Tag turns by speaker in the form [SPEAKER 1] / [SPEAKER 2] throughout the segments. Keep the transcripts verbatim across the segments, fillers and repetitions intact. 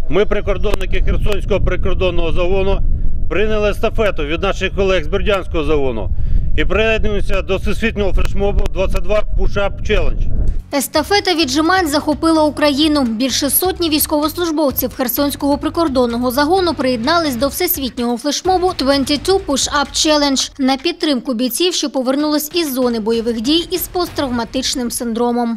[SPEAKER 1] Ми, прикордонники Херсонського прикордонного загону, прийняли естафету від наших колег з Бердянського загону і приєднуємося до всесвітнього флешмобу двадцять два Push-Up Challenge.
[SPEAKER 2] Естафета віджимань захопила Україну. Більше сотні військовослужбовців Херсонського прикордонного загону приєднались до всесвітнього флешмобу двадцять два Push-Up Challenge на підтримку бійців, що повернулись із зони бойових дій із посттравматичним синдромом.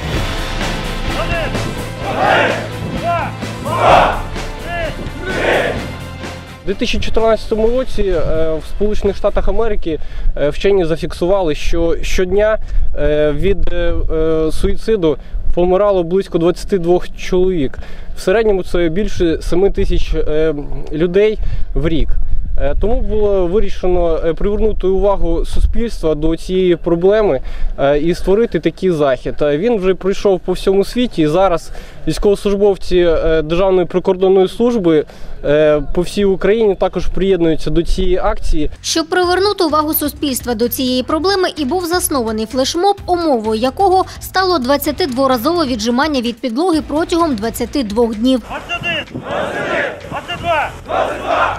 [SPEAKER 3] У дві тисячі чотирнадцятому році в Сполучених Штатах Америки вчені зафіксували, що щодня від суїциду помирало близько двадцяти двох чоловік. В середньому це більше семи тисяч людей в рік. Тому було вирішено привернути увагу суспільства до цієї проблеми і створити такий захід. Він вже пройшов по всьому світі, і зараз військовослужбовці Державної прикордонної служби по всій Україні також приєднуються до цієї акції.
[SPEAKER 2] Щоб привернути увагу суспільства до цієї проблеми, і був заснований флешмоб, умовою якого стало двадцятидворазове віджимання від підлоги протягом двадцяти двох днів.
[SPEAKER 4] двадцять один, двадцять два, двадцять два.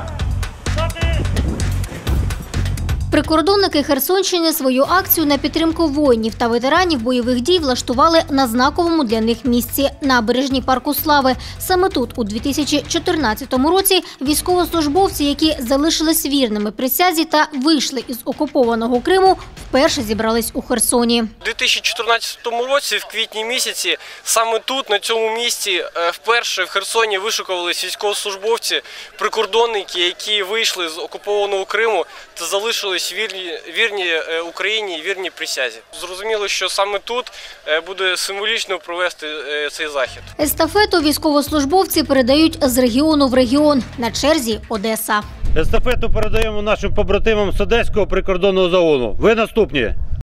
[SPEAKER 2] Прикордонники Херсонщини свою акцію на підтримку воїнів та ветеранів бойових дій влаштували на знаковому для них місці – набережній Парку Слави. Саме тут, у дві тисячі чотирнадцятому році, військовослужбовці, які залишились вірними присязі та вийшли із окупованого Криму, вперше зібрались у Херсоні.
[SPEAKER 3] У дві тисячі чотирнадцятому році, в квітні місяці, саме тут, на цьому місці, вперше в Херсоні вишукувалися військовослужбовці, прикордонники, які вийшли з окупованого Криму та залишились вірні, вірні Україні, вірні присязі. Зрозуміло, що саме тут буде символічно провести цей захід.
[SPEAKER 2] Естафету військовослужбовці передають з регіону в регіон. На черзі Одеса.
[SPEAKER 1] Естафету передаємо нашим побратимам з Одеського прикордонного загону. Ви наступні.